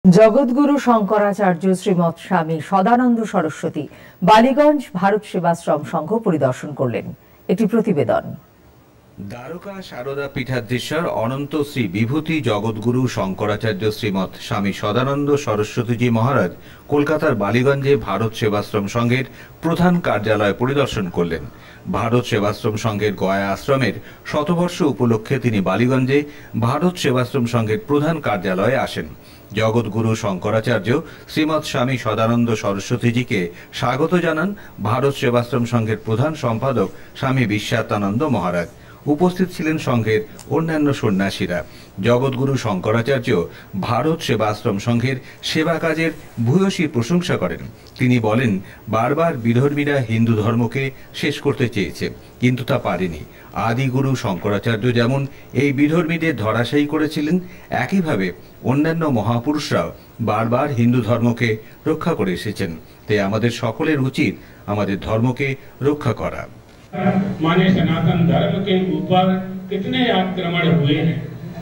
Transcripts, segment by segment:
জগৎগুরু শঙ্করাচার্য শ্রীমৎ স্বামী সদানন্দ সরস্বতী বালিগঞ্জ ভারত সেবাশ্রম সংঘ পরিদর্শন করলেন। একটি প্রতিবেদন। দ্বারকা সারদা পীঠাধীশ্বর অনন্ত শ্রী বিভূতি জগৎগুরু শঙ্করাচার্য শ্রীমৎ স্বামী সদানন্দ সরস্বতীজি মহারাজ কলকাতার বালিগঞ্জে ভারত সেবাশ্রম সংঘের প্রধান কার্যালয় পরিদর্শন করলেন। ভারত সেবাশ্রম সংঘের গয়া আশ্রমের শতবর্ষ উপলক্ষে তিনি বালিগঞ্জে ভারত সেবাশ্রম সংঘের প্রধান কার্যালয়ে আসেন। জগৎগুরু শঙ্করাচার্য শ্রীমৎ স্বামী সদানন্দ সরস্বতীজিকে স্বাগত জানান ভারত সেবাশ্রম সংঘের প্রধান সম্পাদক স্বামী বিশ্বাত্মানন্দ মহারাজ। উপস্থিত ছিলেন সংঘের অন্যান্য সন্ন্যাসীরা। জগৎগুরু শঙ্করাচার্য ভারত সেবাশ্রম সংঘের সেবা কাজের ভূয়সী প্রশংসা করেন। তিনি বলেন, বারবার বিধর্মীরা হিন্দু ধর্মকে শেষ করতে চেয়েছে, কিন্তু তা পারেনি। আদিগুরু শঙ্করাচার্য যেমন এই বিধর্মীদের ধরাশায়ী করেছিলেন, একইভাবে অন্যান্য মহাপুরুষরাও বারবার হিন্দু ধর্মকে রক্ষা করে এসেছেন। তাই আমাদের সকলের উচিত আমাদের ধর্মকে রক্ষা করা। माने सनातन धर्म के ऊपर कितने आक्रमण हुए हैं।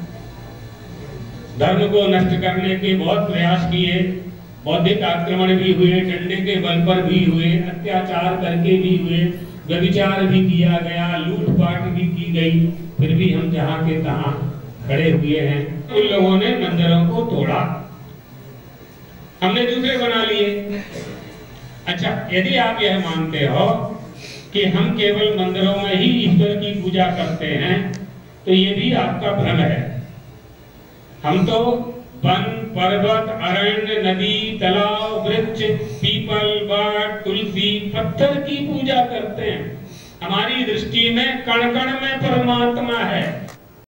धर्म को नष्ट करने के बहुत प्रयास किए, बौद्धिक आक्रमण भी हुए, डंडे के बल पर भी हुए, अत्याचार करके भी हुए, व्यभिचार भी किया गया, लूटपाट भी की गई। फिर भी हम जहाँ के तहाँ खड़े हुए हैं। उन लोगों ने मंदिरों को तोड़ा, हमने दूसरे बना लिए। अच्छा, यदि आप यह मानते हो कि हम केवल मंदिरों में ही ईश्वर की पूजा करते हैं, तो ये भी आपका भ्रम है। हम तो वन, पर्वत, अरण्य, नदी, तालाब, वृक्ष, पीपल, वट, तुलसी, पत्थर की पूजा करते हैं। हमारी दृष्टि में कण कण में परमात्मा है।